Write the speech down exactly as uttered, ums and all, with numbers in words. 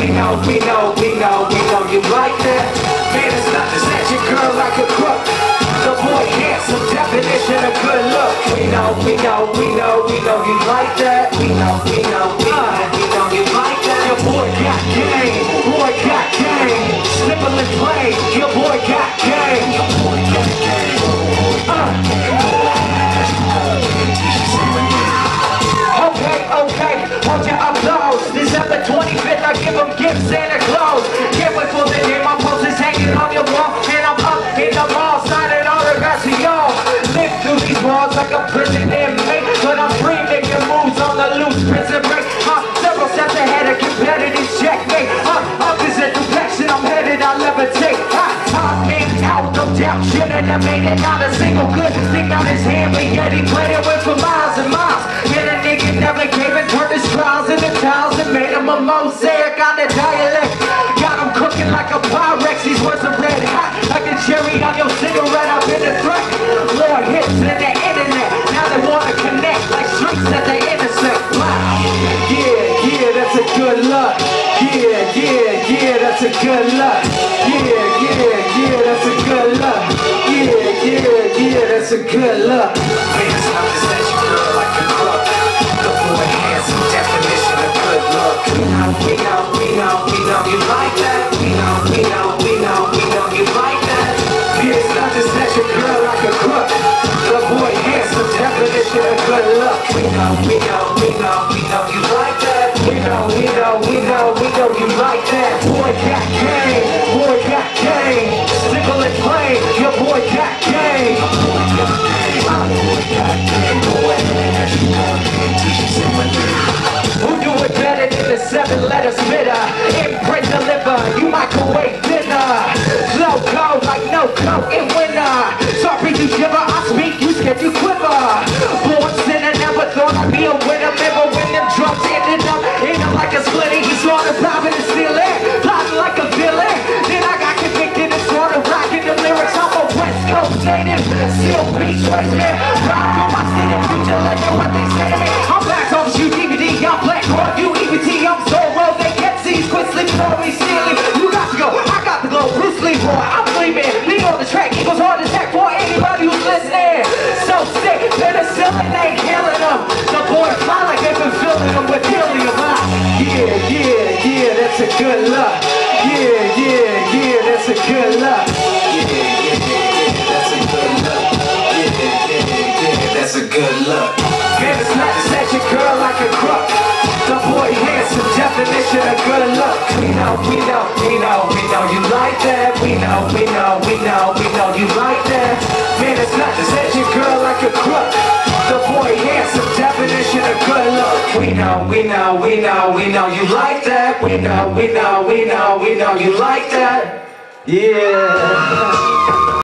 We know, we know, we know, we know you like that. Man, it's not to set your girl like a crook. The boy handsome, definition of good look. We know, we know, we know, we know you like that. We know, we know, we know, we know you like that. Your boy got game, boy got game. Simple and plain, your boy got game. Your boy got game. Uh. Okay, okay, hold your applause. December twenty-fifth, I give them gifts, Santa Claus. Can't wait for the day my post is hanging on your wall. And I'm up in the mall, signing autographs to y'all. Live through these walls like a prison inmate, but I'm free, making moves on the loose, prison break. Uh, several steps ahead of competitive checkmate. Uh, up is a direction I'm headed, I'll levitate. Uh, I'm in out, no doubt, shouldn't have made it. Not a single good thing on his hand, but yet he played it with for miles and miles. And a nigga never gave and turned his trials into tiles and made him a mosaic on the dialect. Got him cooking like a Pyrex, these words are red hot, like a cherry on your cigarette up in the threat. Lord hits in the internet, now they wanna connect like streets at the intersect. Wow. Yeah, yeah, that's a good luck. Yeah, yeah, yeah, that's a good luck. Yeah, yeah, yeah, that's a good luck. Yeah, yeah, yeah, that's a good luck. Man, it's not to set your girl like a crook. The boy handsome, definition of good luck. We know, we know, we know, we know you like that. We know, we know, we know, we know you like that. Man, it's not to set your girl like a crook. The boy handsome, definition of good luck. We know, we know, we know, we know you like that. We know, we know, we know, we know you like that. Boy got game, boy got game. Simple and plain, your boy got game. Boy got game, my boy got game. Boy, who do it better than the seven-letter spitter? Imprint deliver, you microwave dinner. Low go like no coat in winter. Sorry you shiver, I speak, you scared you quiver. Born sinner, never thought I'd be a winner. Remember when them drums ended up in him like a splitty. He started robbing and stealing, plotting like a villain. Then I got convicted and started rocking the lyrics. I'm a West Coast native, still beach race man. Rock on my city, future legend, what they say to me. I'm black on you D V D, I'm black on you E B T. I'm so roll, they can't see, quit sleeping on me, stealing. You got to go, I got to go, Bruce Lee boy, I'm sleeping. Lean on the track, Eagles hard attack for anybody who's listening. So sick, penicillin ain't healing them. The boy fly like they've been filling them with helium. Ah, yeah, yeah, yeah, that's a good luck. Yeah, yeah, yeah, that's a good luck. Yeah, yeah, yeah, that's a good luck. Yeah, yeah, yeah, that's a good luck. Man, it's not to set your girl like a crook. The boy handsome, definition of good luck. We know, we know, we know, we know you like that. We know, we know, we know, we know you like that. Man, it's not to set your girl like a crook. The boy handsome, definition of good luck. We know, we know, we know, we know you like that. We know, we know, we know, we know you like that. Yeah.